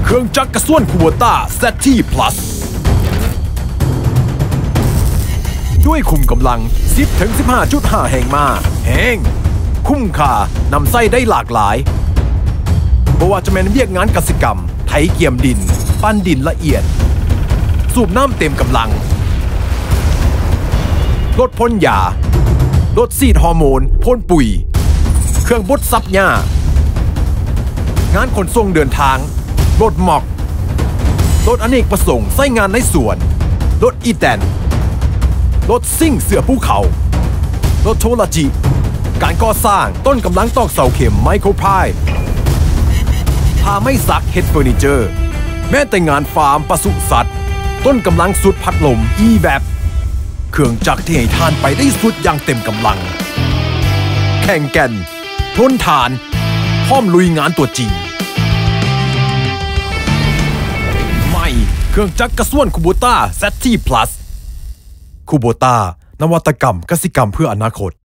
เครื่องจักรกระส่วนคูโบต้า ZT Plus ด้วยคุมกำลัง 10-15.5 แห่งมาแห่งคุ้มค่านำไส้ได้หลากหลายบ่ว่าจะเป็นเรียกงานกสิกรรมไถเกี่ยมดินปั้นดินละเอียดสูบน้ำเต็มกำลังลดพ่นยาลดซีดฮอร์โมนพ่นปุ๋ยเครื่องบดซับหญ้างานขนส่งเดินทางรถหมอกรถอเนกประสงค์ใช้งานในสวนรถอีแตนรถซิ่งเสือภูเขารถโทรจิการก่อสร้างต้นกำลังตอกเสาเข็มไมโครพายพาไม่ซักเฮดเฟอร์นิเจอร์แม้แต่งานฟาร์มปศุสัตว์ต้นกำลังสุดพัดลมeVapเครื่องจักรที่ให้ทานไปได้สุดอย่างเต็มกำลังแข่งแก่นทนทานพร้อมลุยงานตัวจริงใหม่เครื่องจักรกระส่วนคูโบต้า ZT Plus คูโบต้านวัตกรรมกสิกรรมเพื่ออนาคต